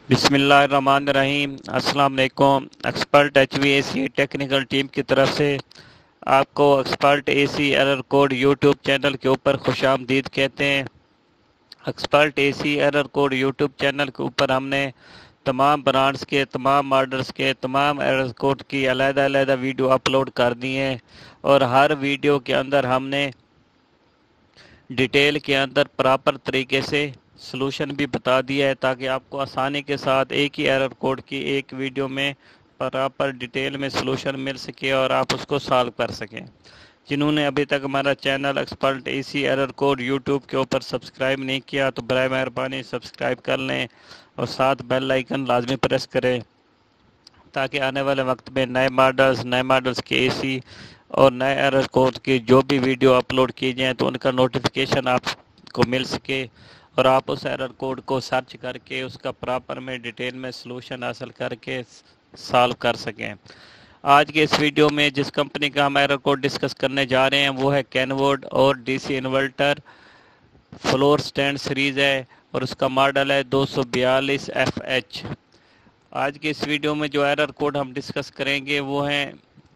بسم اللہ الرحمن الرحیم۔ السلام علیکم۔ Expert H V A C technical team کی طرف سے آپ کو expert A C error code YouTube channel کے اوپر خوش آمدید کہتے ہیں۔ Expert A C error code YouTube channel کے اوپر ہم نے تمام برانڈز کے تمام ماڈلز کے تمام ایرر کوڈ کی علیحدہ علیحدہ ویڈیو اپلوڈ کر دی ہیں، اور ہر ویڈیو کے اندر ہم نے ڈیٹیل کے اندر پراپر طریقے سے سلوشن بھی بتا دیا ہے، تاکہ آپ کو آسانی کے ساتھ ایک ہی ایرر کوڈ کی ایک ویڈیو میں پراپر ڈیٹیل میں سلوشن مل سکے اور آپ اس کو سالو کر سکیں۔ جنہوں نے ابھی تک ہمارا channel expert A C error code YouTube کے اوپر سبسکرائب نہیں کیا تو برائے مہربانی سبسکرائب کر لیں اور ساتھ بیل آئیکن لازمی پریس کریں، تاکہ آنے والے وقت میں نئے ماڈلز کے اے سی اور نئے ایرر کوڈ کی جو بھی ویڈیو اپلوڈ کی جائیں تو ان کا نوٹیفیکیشن آپ کو مل سکے اور آپ اس ایرر کوڈ کو سرچ کر کے اس کا پراپر میں ڈیٹیل میں سلوشن حاصل کر کے سالو کر سکیں۔ آج کے اس ویڈیو میں جس کمپنی کا ہم ایرر کوڈ ڈسکس کرنے جا رہے ہیں وہ ہے کینوڈ اور D C inverter floor stand series ہے، اور اس کا ماڈل ہے 242FH۔ آج کے اس ویڈیو میں جو ایرر کوڈ ہم ڈسکس کریں گے وہ ہیں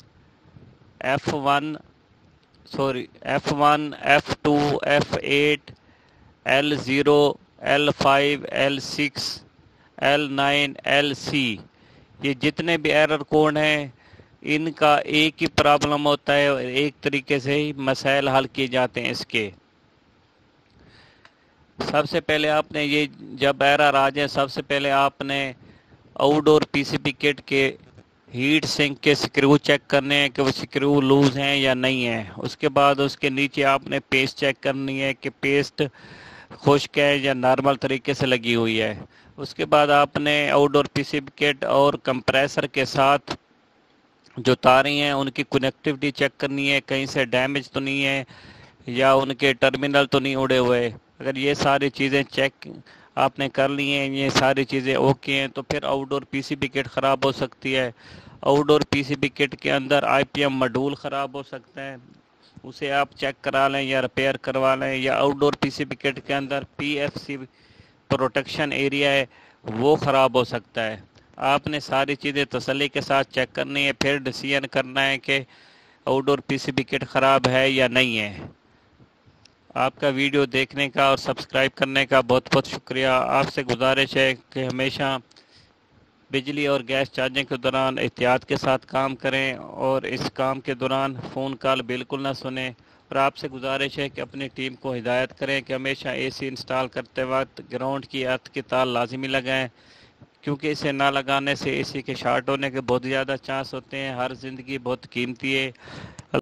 F1 F2 F8 L0 L5 L6 L9 LC۔ یہ جتنے بھی ایرر کوڈ ہیں ان کا ایک ہی پرابلم ہوتا ہے اور ایک طریقے سے ہی مسائل حل کیے جاتے ہیں اس کے۔ سب سے پہلے آپ نے یہ جب ایرر آ جائے سب سے پہلے آپ نے آؤٹ ڈور پی سی بی کٹ کے ہیٹ سنک کے سکرو چیک کرنے ہیں کہ وہ سکرو لوز ہیں یا نہیں ہیں۔ اس کے بعد اس کے نیچے آپ نے پیسٹ چیک کرنی ہے کہ پیسٹ خشک ہے یا نارمل طریقے سے لگی ہوئی ہے۔ اس کے بعد آپ نے آؤٹ ڈور پی سی بی کٹ اور کمپریسر کے ساتھ جو تاریں ہیں ان کی کنیکٹیوٹی چیک کرنی ہے، کہیں سے ڈیمیج تو نہیں ہے یا ان کے ٹرمینل تو نہیں اڑے ہوئے۔ اگر یہ ساری چیزیں چیک آپ نے کر لی ہیں، یہ ساری چیزیں اوکے ہیں، تو پھر آؤٹ ڈور پی سی بی کٹ خراب ہو سکتی ہے۔ آؤٹ ڈور پی سی بی کٹ کے اندر آئی پی ایم ماڈیول خراب ہو سکتا ہے، اسے آپ چیک کرا لیں یا ریپیئر کروا لیں، یا آؤٹ ڈور پی سی بی کٹ کے اندر P F C protection area ہے وہ خراب ہو سکتا ہے۔ آپ نے ساری چیزیں تسلی کے ساتھ چیک کرنی ہے، پھر ڈیسیژن کرنا ہے کہ آؤٹ ڈور پی سی بی کٹ خراب ہے یا نہیں ہے۔ آپ کا ویڈیو دیکھنے کا اور سبسکرائب کرنے کا بہت بہت شکریہ۔ آپ سے گزارش ہے کہ ہمیشہ بجلی اور گیس چارجنگ کے دوران احتیاط کے ساتھ کام کریں اور اس کام کے دوران فون کال بالکل نہ سنیں، اور آپ سے گزارش ہے کہ اپنی ٹیم کو ہدایت کریں کہ ہمیشہ اے سی انسٹال کرتے وقت گراؤنڈ کی ارتھ کی تار لازمی لگائیں، کیونکہ اسے نہ لگانے سے اے سی کے شارٹ ہونے کے بہت زیادہ چانس ہوتے ہیں۔ ہر زندگی بہت قیمتی ہے۔